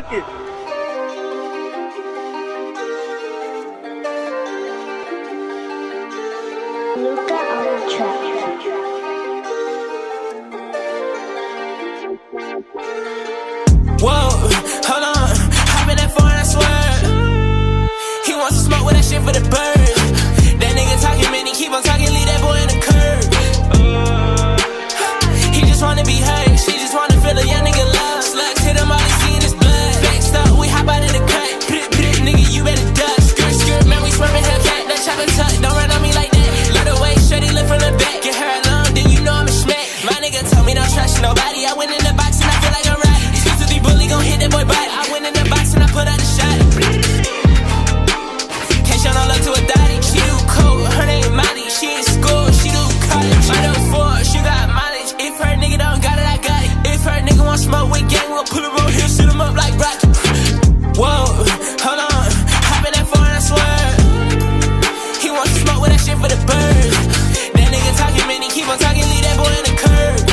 ducking. Luca on the track. Whoa, hold on, hop in that foreign, I swear. He wants to smoke with that shit for the birds. That nigga talking, man, he keep on talking, leave that boy in the curb. He just wanna be heard, she just wanna feel a young nigga love. Slugs hit him, all he see in his blood. Flexed up, we hop out in the cut. Nigga, you better duck. Skirt, skirt, man, we swerving Hellcat. That chopper tuck, don't run on me like that. Let her wait, shorty lift from the back. Get her alone, then you know I'm a schmack. My nigga told me don't trust nobody. I went in the box and I feel like I'm right. Bully gon' hit that boy body. I went in the box and I put out the shot. Can't show no love to a daddy. She do coke, her name Molly. She in school, she do college. I do four, she got mileage. If her nigga don't got it, I got it. If her nigga want smoke with gang, we'll pull him on here, shoot him up like Rocky. Whoa, hold on, hop in that foreign, I swear. He wants to smoke with that shit for the birds. That nigga talking, man, he keep on talking, leave that boy in the curb.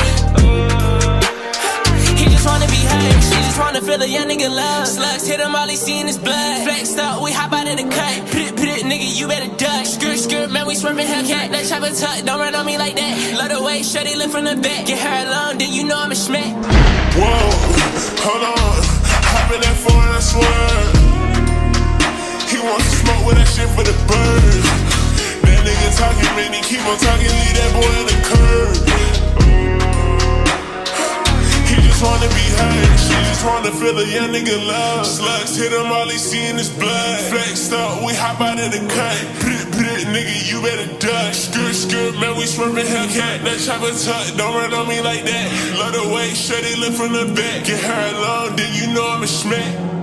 Wanna be heard, she just wanna feel a young nigga love. Slugs hit him, all he see in his blood. Flexed up, we hop out of the cut. Put it, nigga, you better duck. Skirt, skirt, man, we swerving Hellcat. That chopper tuck, don't run on me like that. Love the way, shorty lift from the back. Get her alone, then you know I'm a schmack. Whoa, hold on, hop in that foreign, I swear. He wants to smoke with that shit for the birds. That nigga talking, man, he keep on talking, leave that boy in the curb. Wanna be heard, she just wanna feel a young nigga love. Slugs hit him, all he see in his blood. Flexed up, we hop out of the cut. Put it, nigga, you better duck. Skirt, skirt, man, we swerving Hellcat. That chopper tuck, don't run on me like that. Love the way, shorty lift from the back. Get her alone, then you know I'm a schmack.